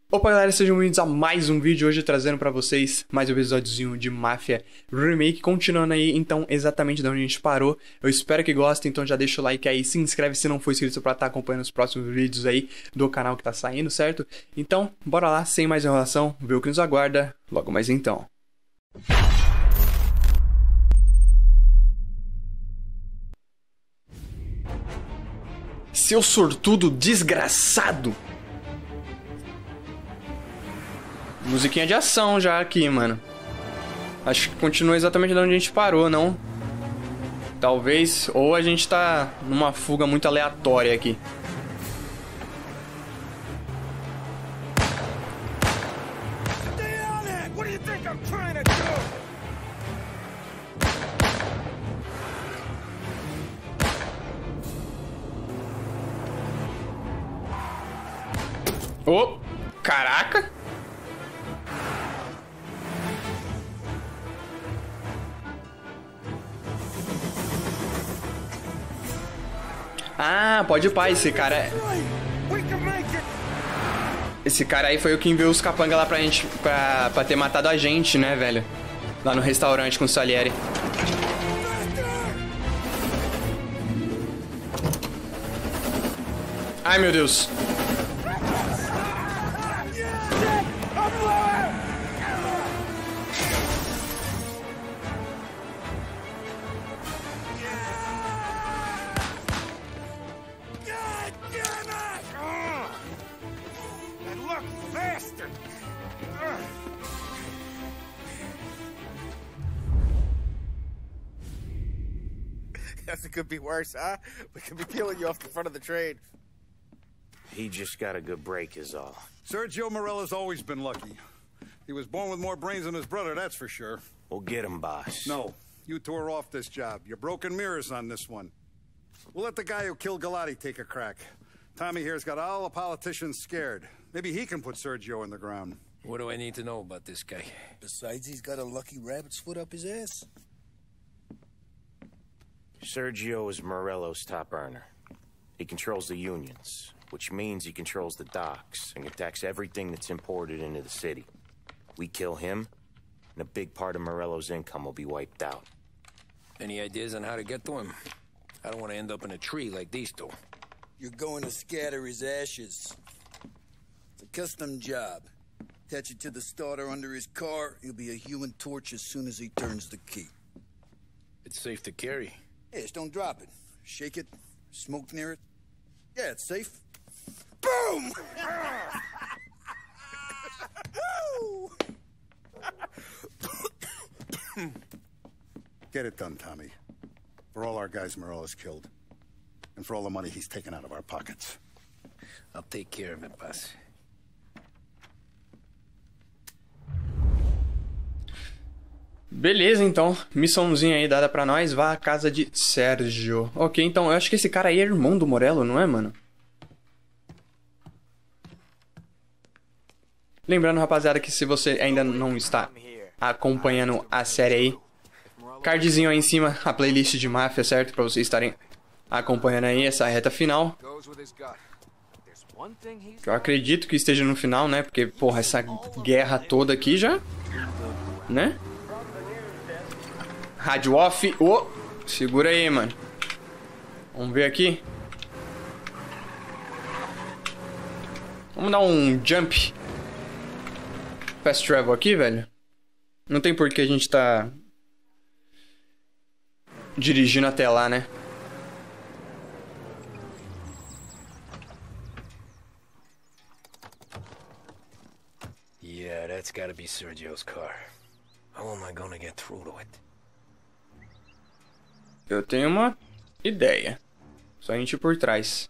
Opa galera, sejam bem-vindos a mais um vídeo, hoje trazendo pra vocês mais um episódiozinho de Mafia Remake, continuando aí então exatamente de onde a gente parou. Eu espero que gostem, então já deixa o like aí, se inscreve se não for inscrito pra estar acompanhando os próximos vídeos aí do canal que tá saindo, certo? Então, bora lá, sem mais enrolação, ver o que nos aguarda logo mais então. Seu sortudo desgraçado! Musiquinha de ação já aqui, mano. Acho que continua exatamente de onde a gente parou, não? Talvez, ou a gente tá numa fuga muito aleatória aqui. Oh, caraca! Ah, pode ir, pai, esse cara... Esse cara aí foi o que enviou os capanga lá pra gente... Pra ter matado a gente, né, velho? Lá no restaurante com o Salieri. Ai, meu Deus. Guess it could be worse, huh? We could be peeling you off the front of the train. He just got a good break is all. Sergio Morella's always been lucky. He was born with more brains than his brother, that's for sure. We'll get him, boss. No, you tore off this job. You're broken mirrors on this one. We'll let the guy who killed Galati take a crack. Tommy here's got all the politicians scared. Maybe he can put Sergio in the ground. What do I need to know about this guy? Besides, he's got a lucky rabbit's foot up his ass. Sergio is Morello's top earner. He controls the unions, which means he controls the docks and can tax everything that's imported into the city. We kill him, and a big part of Morello's income will be wiped out. Any ideas on how to get to him? I don't want to end up in a tree like these two. You're going to scatter his ashes. It's a custom job. Attach it to the starter under his car. He'll be a human torch as soon as he turns the key. It's safe to carry. Yeah, just don't drop it. Shake it, smoke near it. Yeah, it's safe. Boom! Get it done, Tommy. For all our guys Morella's killed. And for all the money he's taken out of our pockets. I'll take care of it, boss. Beleza, então. Missãozinha aí dada pra nós. Vá à casa de Sergio. Ok, então eu acho que esse cara aí é irmão do Morello, não é, mano? Lembrando, rapaziada, que se você ainda não está acompanhando a série aí, cardzinho aí em cima, a playlist de Máfia, certo? Pra vocês estarem acompanhando aí essa reta final. Eu acredito que esteja no final, né? Porque, porra, essa guerra toda aqui já... Né? Rádio off. Oh, segura aí, mano. Vamos ver aqui. Vamos dar um jump. Fast travel aqui, velho. Não tem por que a gente tá dirigindo até lá, né? Yeah, that's gotta be Sergio's car. How am I gonna get through to it? Eu tenho uma ideia. Só a gente ir por trás.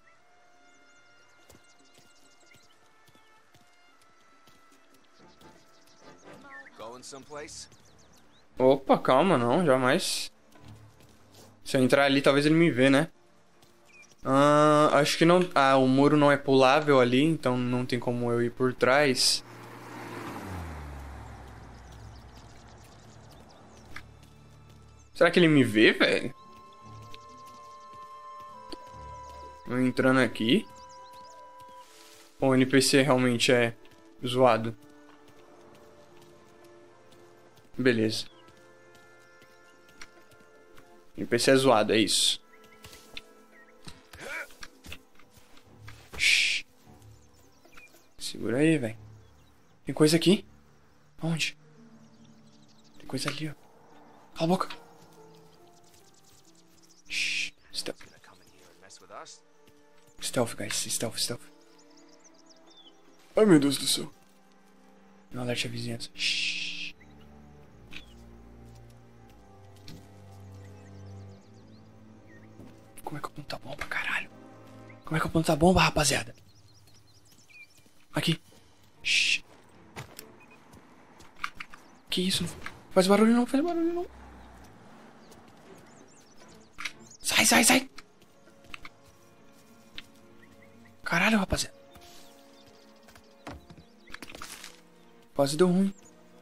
Opa, calma, não, jamais. Se eu entrar ali, talvez ele me vê, né? Acho que não... Ah, o muro não é pulável ali, então não tem como eu ir por trás. Será que ele me vê, velho? Eu entrando aqui. O NPC realmente é Zoado. Beleza. NPC é zoado, é isso. Shhh. Segura aí, velho. Tem coisa aqui? Onde? Tem coisa ali, ó. Cala a boca. Shhh. Stealth. Stealth, guys. Stealth. Ai, meu Deus do céu. Não alerte a vizinhança. Shhh. Como é que eu aponto a bomba, caralho? Como é que eu aponto a bomba, rapaziada? Aqui. Shhh. Que isso? Não faz barulho não, faz barulho não. Sai. Caralho, rapaziada. Quase deu ruim.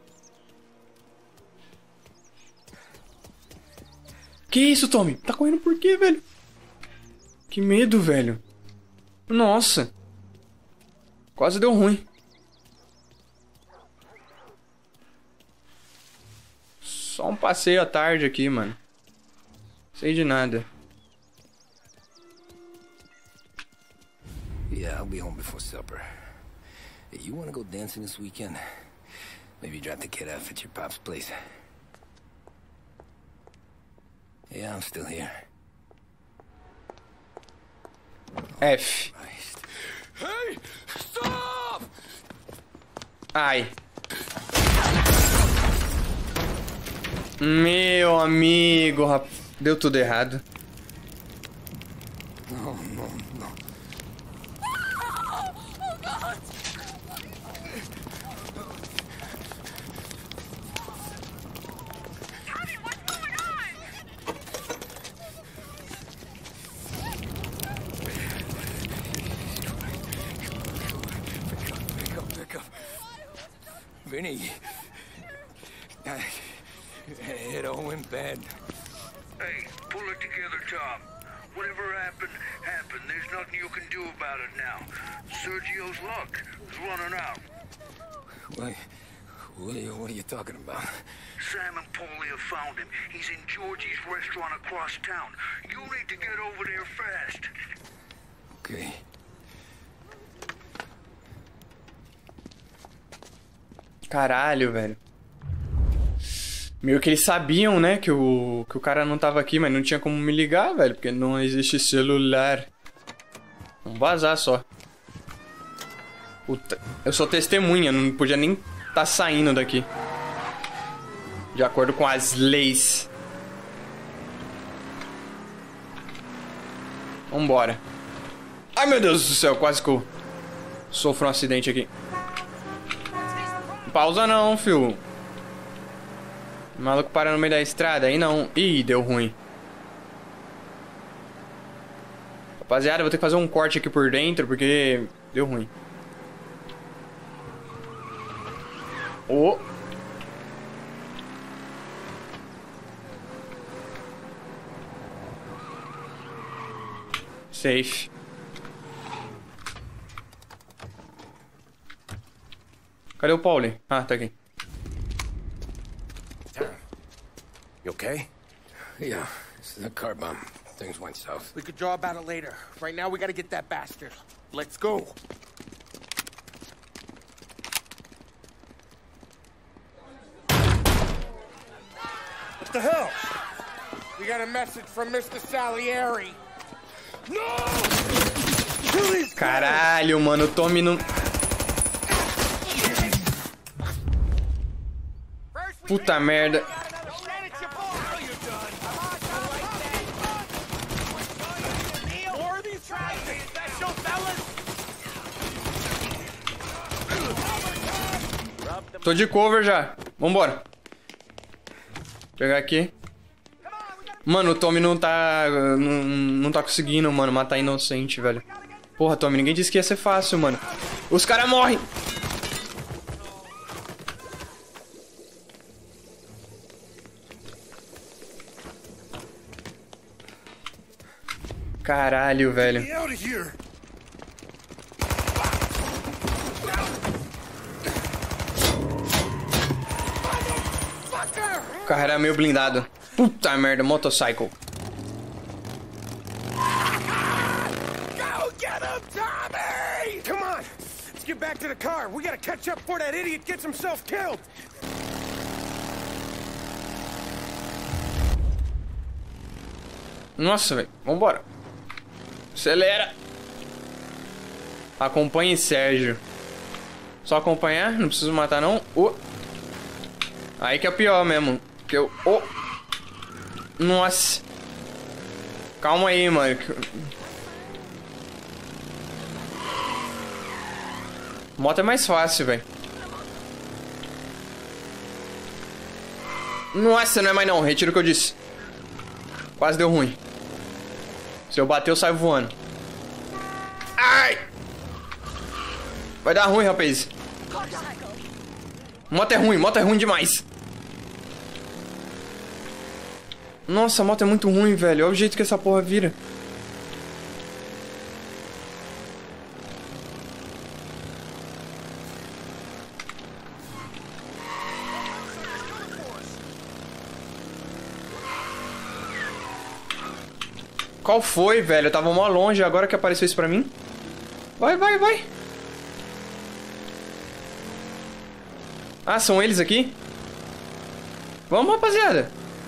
Que isso, Tommy? Tá correndo por quê, velho? Que medo, velho. Nossa. Quase deu ruim. Só um passeio à tarde aqui, mano. Sei de nada. Yeah, I'll be home before supper. Hey, you wanna go dancing this weekend? Maybe drop the kid off at your pop's place. Yeah, I'm still here. F. Hey! Stop! Ai. Meu amigo, deu tudo errado. No. Pick up. Vinny. It all went bad. Hey, pull it together, Tom. Whatever happened. There's nothing you can do about it now. Sergio's luck is running out. What are you talking about? Sam and Paulie have found him. He's in Georgie's restaurant across town. You need to get over there fast. Okay. Caralho, velho. Meio que eles sabiam, né, que o cara não tava aqui, mas não tinha como me ligar, velho, porque não existe celular. Vamos vazar só. Puta, eu sou testemunha, não podia nem tá saindo daqui. De acordo com as leis. Vambora. Ai, meu Deus do céu, quase que eu sofro um acidente aqui. Não pausa não, fio. O maluco para no meio da estrada, aí não. Ih, deu ruim. Rapaziada, eu vou ter que fazer um corte aqui por dentro, porque deu ruim. Oh. Safe. Cadê o Paulie? Ah, tá aqui. You okay? Yeah, this is a car bomb. Things went south. We could draw about it later. Right now, we gotta get that bastard. Let's go. What the hell? We got a message from Mr. Salieri. No! Caralho, mano, o Tommy não... Puta merda. Tô de cover já. Vambora. Vou pegar aqui. Mano, o Tommy não tá... Não tá conseguindo, mano, matar inocente, velho. Porra, Tommy, ninguém disse que ia ser fácil, mano. Os caras morrem. Caralho, velho. O carro era meio blindado. Puta merda, motorcycle. Go get him, Tommy! Come on, let's get back to the car. We gotta catch up before that idiot gets himself killed. Nossa, velho. Vambora. Acelera. Acompanhe Sérgio. Só acompanhar? Não preciso matar, não. Aí que é pior mesmo. Que eu... Nossa. Calma aí, mano. Moto é mais fácil, velho. Nossa, não é mais não. Retiro o que eu disse. Quase deu ruim. Se eu bater, eu saio voando. Ai! Vai dar ruim, rapaz. Moto é ruim demais. Nossa, a moto é muito ruim, velho. Olha o jeito que essa porra vira. Qual foi, velho? Eu tava mó longe, agora que apareceu isso pra mim. Vai, vai, vai. Ah, são eles aqui? Vamos, rapaziada.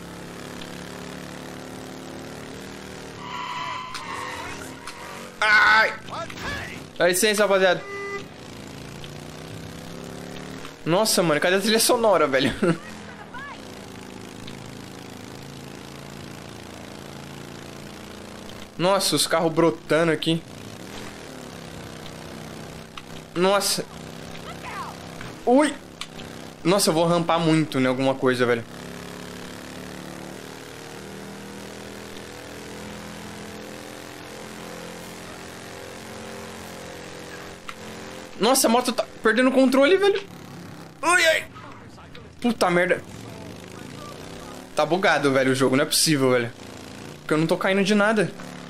Ai! Dá licença, rapaziada. Nossa, mano, cadê a trilha sonora, velho? Nossa, os carros brotando aqui. Nossa. Ui! Nossa, eu vou rampar muito em alguma coisa, velho. Nossa, a moto tá perdendo o controle, velho. Ui, ai. Puta merda. Tá bugado, velho, o jogo. Não é possível, velho. Porque eu não tô caindo de nada.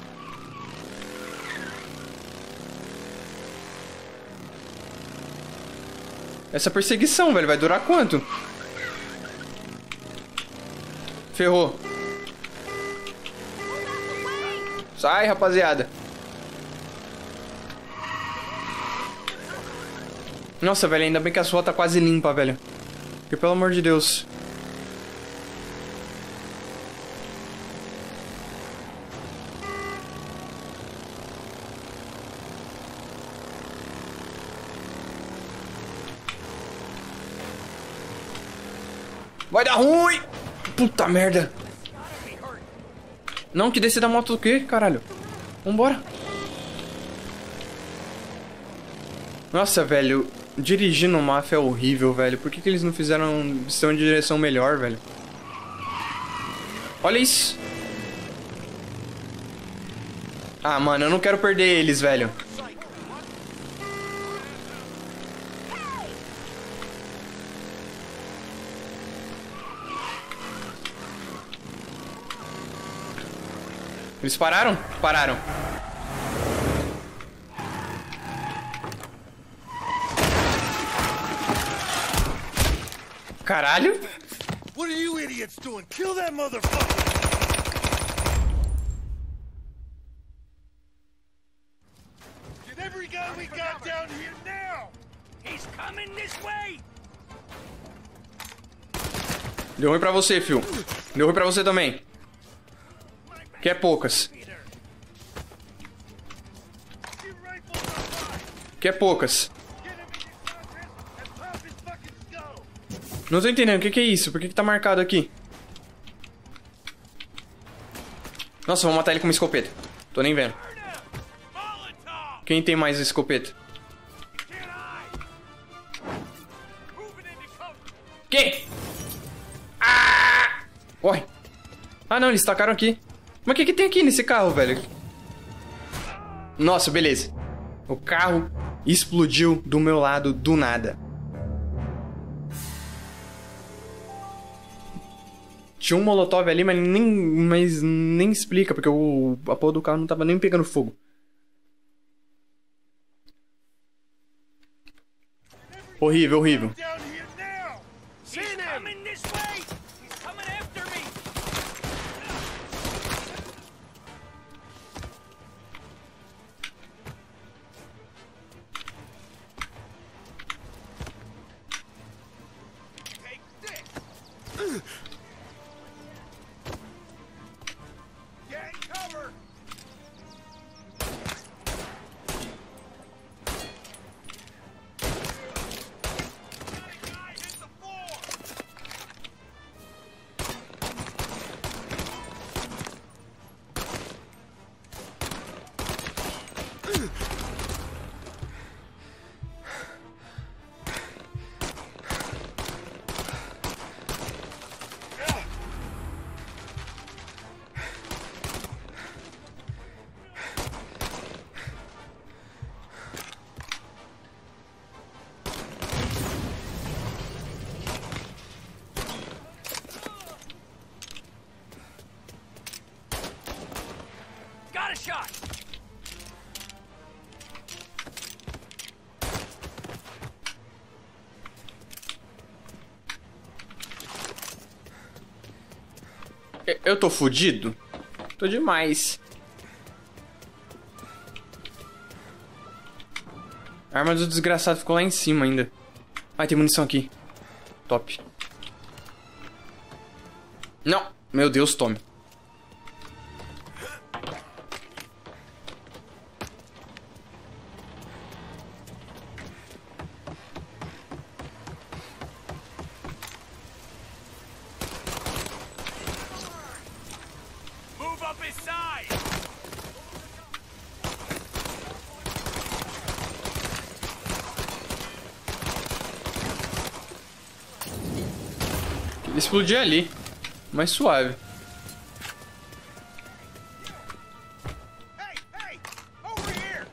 Essa perseguição, velho, vai durar quanto? Ferrou. Sai, rapaziada. Nossa, velho, ainda bem que a sua tá quase limpa, velho. Porque, pelo amor de Deus. Vai dar ruim! Puta merda. Não, que descer da moto o quê, caralho? Vambora. Nossa, velho. Dirigir no Mafia é horrível, velho. Por que eles não fizeram um sistema de direção melhor, velho? Olha isso. Ah, mano, eu não quero perder eles, velho. Eles pararam? Pararam. Caralho. What are you idiots doing? Kill that motherfucker! Get every guy we got down here now! He's coming this way! Deu ruim pra você, fio. Deu ruim pra você também. Que é poucas. Que é poucas. Não tô entendendo, o que é isso? Por que tá marcado aqui? Nossa, vou matar ele com uma escopeta. Tô nem vendo. Quem tem mais escopeta? Que? Ah! Oi. Ah, não, eles tacaram aqui. Mas o que tem aqui nesse carro, velho? Nossa, beleza. O carro explodiu do meu lado do nada. Tinha um molotov ali, mas nem explica, porque a porra do carro não tava nem pegando fogo. Horrível, horrível. Eu tô fudido? Tô demais. A arma do desgraçado ficou lá em cima ainda. Ai, tem munição aqui. Top. Não. Meu Deus, tome. Move up his side! Ele explodiu ali. Mais suave. Hey, hey! Over here!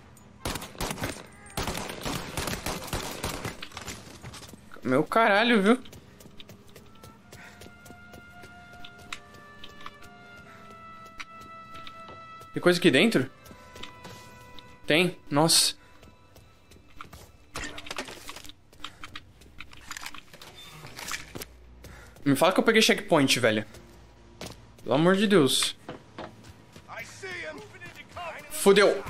Meu caralho, viu? Tem coisa aqui dentro? Tem? Nossa. Me fala que eu peguei checkpoint, velho. Pelo amor de Deus. I see him! Moving into cover! Fudeu.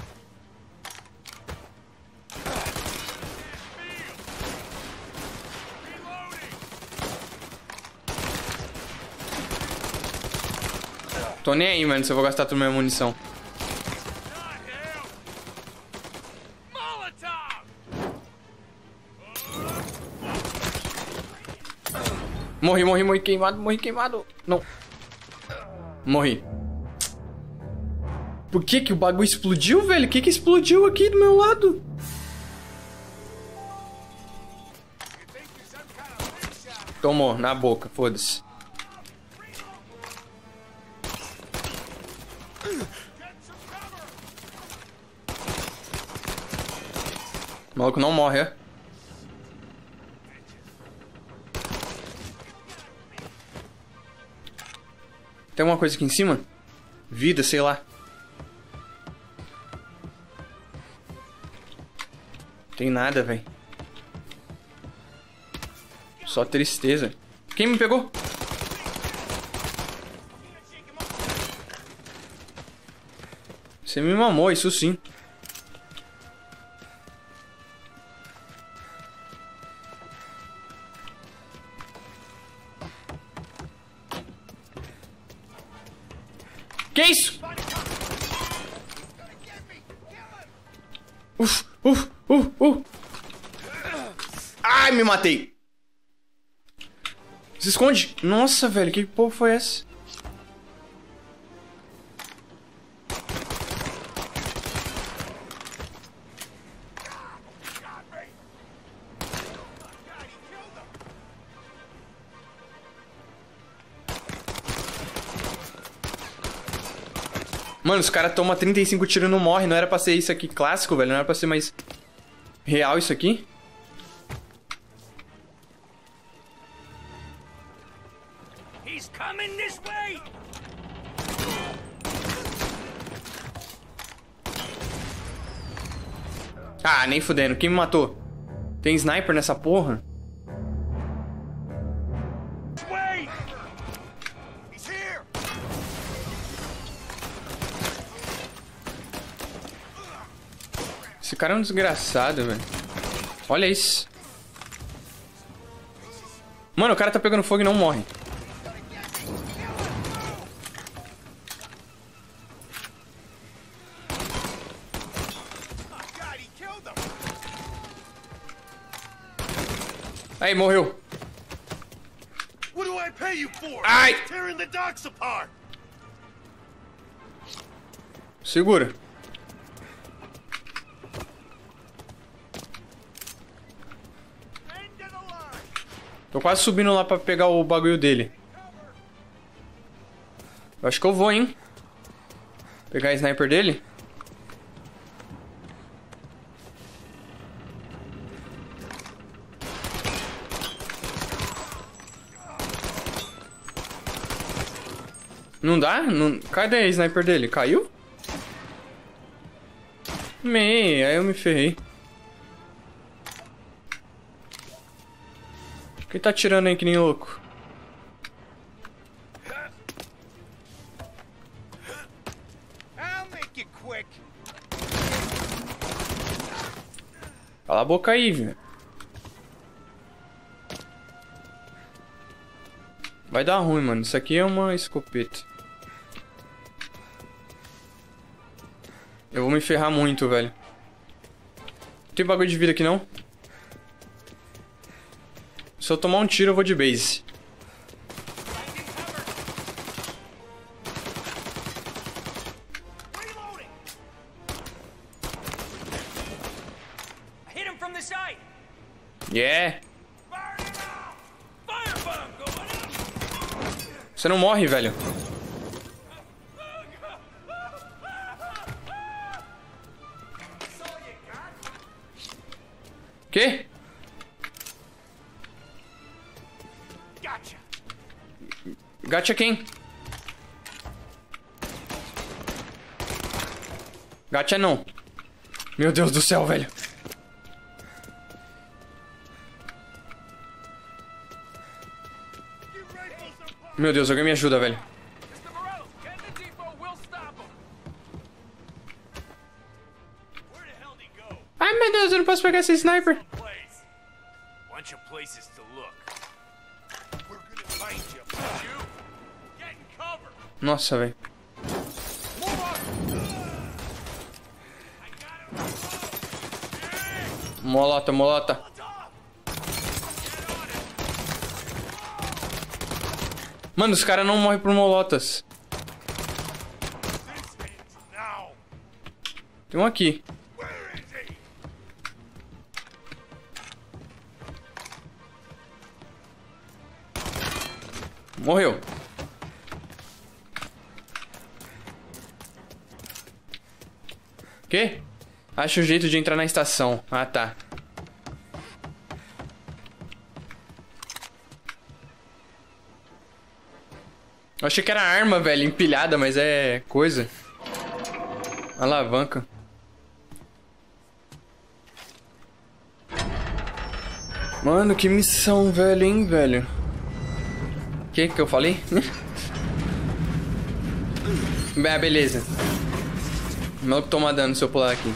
Tô nem aí, mano, se eu vou gastar toda a minha munição. Morri queimado. Não. Morri. Por que que o bagulho explodiu, velho? O que que explodiu aqui do meu lado? Tomou, na boca, foda-se. O maluco não morre, é? Tem alguma coisa aqui em cima? Vida, sei lá. Tem nada, velho. Só tristeza. Quem me pegou? Você me mamou, isso sim. Que isso? Ai, me matei. Se esconde. Nossa, velho, que porra foi essa? Mano, os caras tomam 35 tiros e não morrem. Não era pra ser isso aqui clássico, velho. Não era pra ser mais real isso aqui. He's coming this way! Ah, nem fudendo. Quem me matou? Tem sniper nessa porra? Wait! He's here! Esse cara é um desgraçado, velho. Olha isso. Mano, o cara tá pegando fogo e não morre. Aí, morreu. What do I pay you for? Ai! Tearing the docks apart! Segura. Tô quase subindo lá pra pegar o bagulho dele. Eu acho que eu vou, hein? Pegar a sniper dele. Não dá? Não... Cadê a sniper dele? Caiu? Aí eu me ferrei. Quem tá atirando aí que nem louco? Cala a boca aí, velho. Vai dar ruim, mano. Isso aqui é uma escopeta. Eu vou me ferrar muito, velho. Não tem bagulho de vida aqui, não? Se eu tomar um tiro, eu vou de base. Yeah. Você não morre, velho. Quê? Gacha quem? Gacha não. Meu Deus do céu, velho. Meu Deus, alguém me ajuda, velho. Ai, meu Deus, eu não posso pegar esse sniper. Nossa, velho. Molota, molota. Mano, os caras não morrem por molotas. Tem um aqui. Morreu. Quê? Acha um jeito de entrar na estação. Ah, tá. Eu achei que era arma, velho, empilhada, mas é coisa. Alavanca. Mano, que missão, velho, hein, velho. O que eu falei? Ah, beleza. O maluco toma dano se eu pular aqui.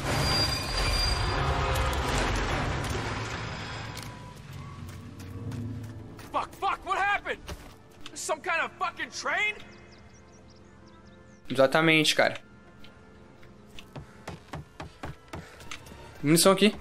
Exatamente, cara. Munição aqui.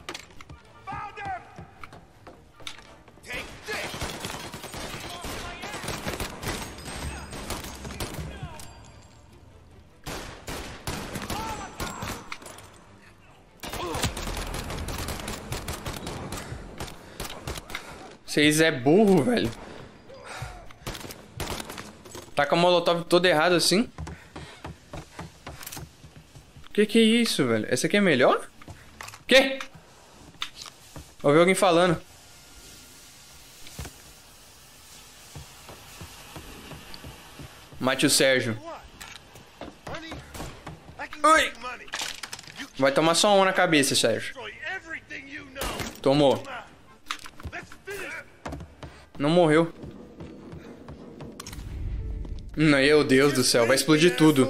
Vocês é burro, velho. Tá com a molotov toda errada assim. Que é isso, velho? Essa aqui é melhor? Que? Ouvi alguém falando. Mate o Sérgio. Ui. Vai tomar só um na cabeça, Sérgio. Tomou. Não morreu. Meu Deus do céu, vai explodir tudo.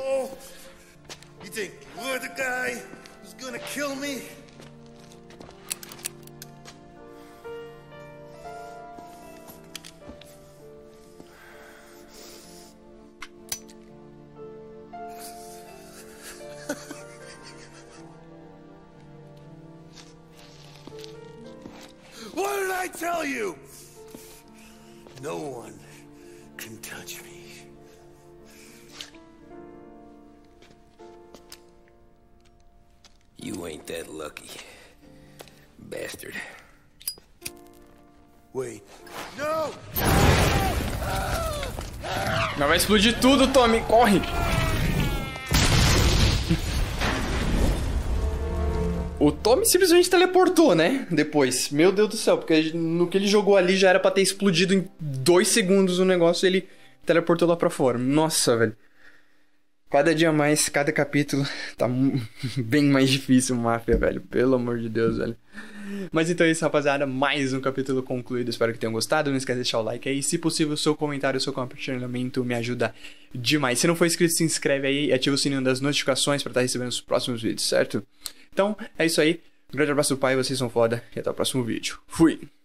What did I tell you? No one can touch me. You ain't that lucky, bastard. Wait. No! Mas vai explodir tudo, Tommy. Corre! O Tommy simplesmente teleportou, né? Depois. Meu Deus do céu, porque no que ele jogou ali já era pra ter explodido em 2 segundos o negócio e ele teleportou lá pra fora. Nossa, velho. Cada dia mais, cada capítulo tá bem mais difícil, Máfia, velho. Pelo amor de Deus, velho. Mas então é isso, rapaziada. Mais um capítulo concluído. Espero que tenham gostado. Não esquece de deixar o like aí. Se possível, o seu comentário, o seu compartilhamento me ajuda demais. Se não for inscrito, se inscreve aí e ativa o sininho das notificações pra estar recebendo os próximos vídeos, certo? Então, é isso aí. Um grande abraço do pai, vocês são foda. E até o próximo vídeo. Fui!